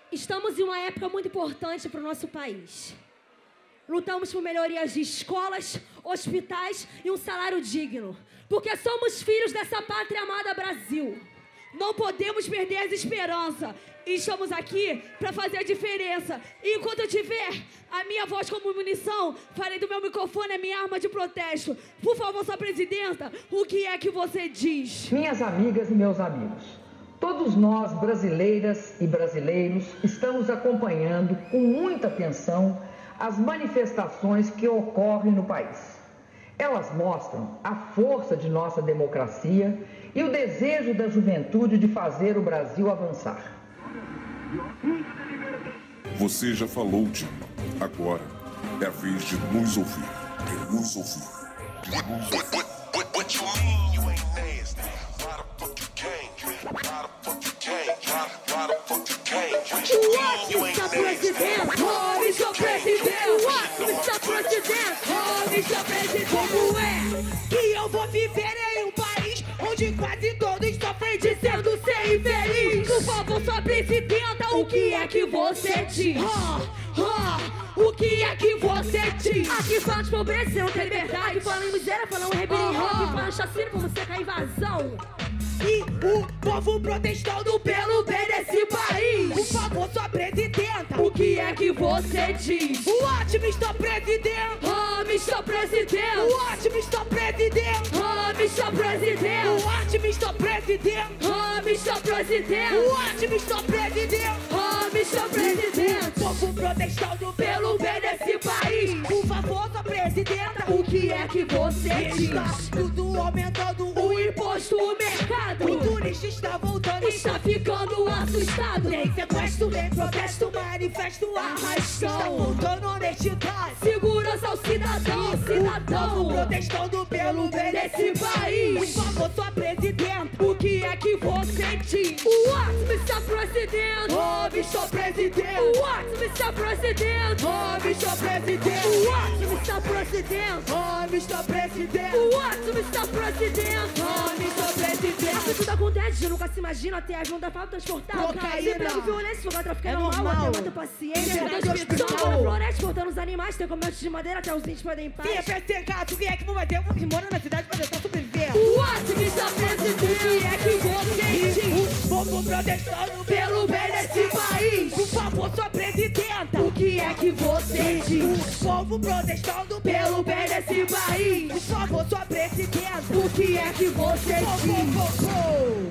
Estamos em uma época muito importante para o nosso país. Lutamos por melhorias de escolas, hospitais e um salário digno. Porque somos filhos dessa pátria amada Brasil. Não podemos perder as esperanças. E estamos aqui para fazer a diferença. E enquanto eu tiver a minha voz como munição, farei do meu microfone a minha arma de protesto. Por favor, sua presidenta, o que é que você diz? Minhas amigas e meus amigos, todos nós, brasileiras e brasileiros, estamos acompanhando com muita atenção as manifestações que ocorrem no país. Elas mostram a força de nossa democracia e o desejo da juventude de fazer o Brasil avançar. Você já falou, Tim. Agora é a vez de nos ouvir. De nos ouvir. De nos ouvir. What you mean you ain't nasty? Why the fuck you came? Why the fuck you came? Why the fuck you came? What you mean you ain't nasty? Oh, Mr. Presidente! What, Mr. President? Oh, Mr. President! Como é que eu vou viver em um país onde quase todos sofrem dizendo ser infeliz? Por favor, sua presidenta, o que é que você diz? O que é que você diz? Aqui falam de pobreza, não tem liberdade. Falam em miséria, falam em rebelião. Aqui falam chacina, como seca a invasão. E o povo protestando pelo bem desse país. Por favor, sua presidenta, o que é que você diz? What, Mr. President? Oh, Mr. President. What, Mr. President? Oh, Mr. President. What, Mr. President? Oh, Mr. President. What, Mr. President? Oh, Mr. President. Povo protestando pelo bem desse país. Por favor, sua presidenta, o que é que você diz? Está tudo aumentando o imposto, o mercado. O turista está voltando, está ficando assustado. Tem sequestro, tem protesto, manifesto, arrastão. Está voltando honestidade, segurança ao cidadão, cidadão. Protestando pelo bem desse país. Por favor, sua presidenta, o que é que você diz? What, Mr. President? Oh, Mr. President. What, Mr. President? Oh, Mr. President. What, Mr. President? Oh, Mr. President. What, Mr. President? Oh, Mr. President. Tudo acontece, nunca se imagina até a junta para transportar. Sempre com violência, lugar traficando mal, até muita paciência. Só na floresta, cortando os animais, tem comércio de madeira, até os índios podem ir em paz. Sim, é pra ser gato, quem é que não vai ter um que mora na cidade pra tentar sobreviver? What, Mr. President? O que é que você diz? O povo protestando pelo bem desse país. Por favor, sua presidenta, o que é que você diz? O povo protestando pelo bem desse país. Por favor, sua presidenta, o que é que você diz?